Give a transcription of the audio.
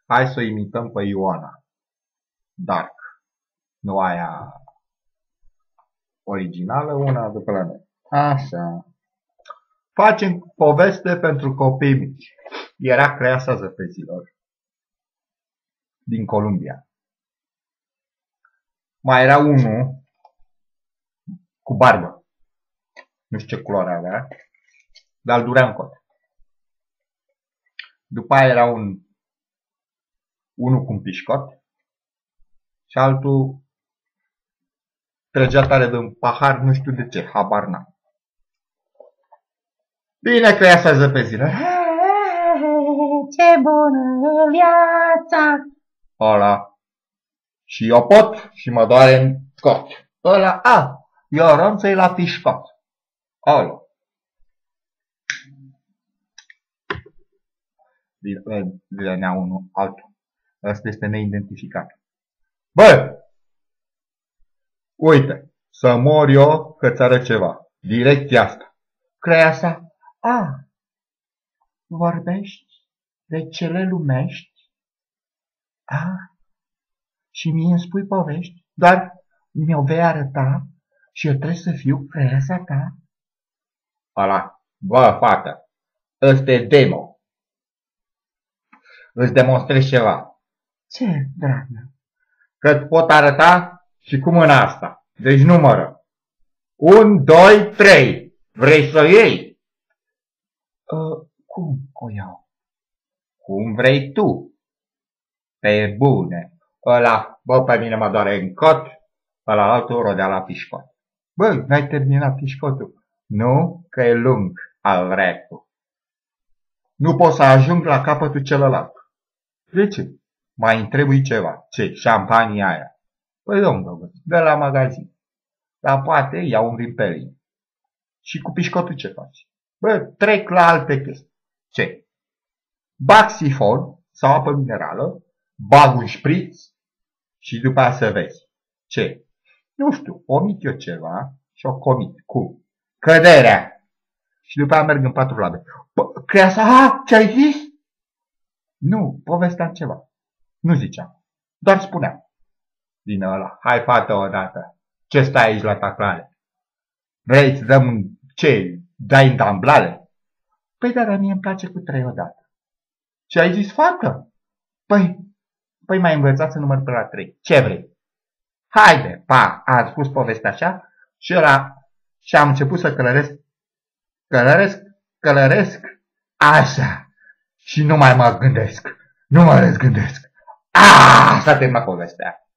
Hai să o imităm pe Ioana. Dark. Nu aia originală, una după la noi. Așa. Facem poveste pentru copii mici. Era Creasa Zăpezilor din Columbia. Mai era unul cu barbă. Nu știu ce culoare avea, dar îl durea în cot. După aia era unul cu un pișcot și altul trăgea tare de un pahar, nu știu de ce, habar n-am. Bine, Creasa Zăpezilor. Ce bună viața! Ăla. Și eu pot și mă doare în cot. Ăla, eu ronță-i la pișcot. Ăla. Venea unul altul. Ăsta este neidentificat. Bă! Uite, să mor eu că-ți arăt ceva. Direcția asta. Creasa. Vorbești de cele lumești? Și mie îmi spui povești? Doar mi-o vei arăta și eu trebuie să fiu creasa ta? Ăla. Bă, fată, ăsta e demo. Îți demonstrez ceva. Ce, dragă? Că-ți pot arăta și cu mâna asta. Deci numără. 1, 2, 3. Vrei să o iei? Cum o iau? Cum vrei tu. Pe bune. Ăla, bă, pe mine mă doare în cot. Ăla altul rodea la pișcot. Bă, n-ai terminat pișcotul. Nu, că e lung al rectul. Nu pot să ajung la capătul celălalt. De ce? Mai întrebui ceva. Ce? Șampania aia. Păi, domnule, de la magazin. Dar poate iau un rimpelin. Și cu pișcotul ce faci? Bă, trec la alte chestii. Ce? Bag sifon sau apă minerală, bag un șpriț și după aia să vezi. Ce? Nu știu, omit eu ceva și o comit. Cum? Căderea. Și după aia merg în patru labe. Creasa, ce-ai zis? Nu, povesteam ceva. Nu ziceam, doar spuneam. Din ăla, hai fată odată. Ce stai aici la taclare? Vrei să dăm ce? Dai în damblale? Păi dar mie îmi place cu 3 odată. Ce ai zis, fată? Păi m-ai învățat să număr până la 3. Ce vrei? Haide, am spus povestea așa și am început să călăresc, așa. Și nu mai mă gândesc, s-a terminat povestea.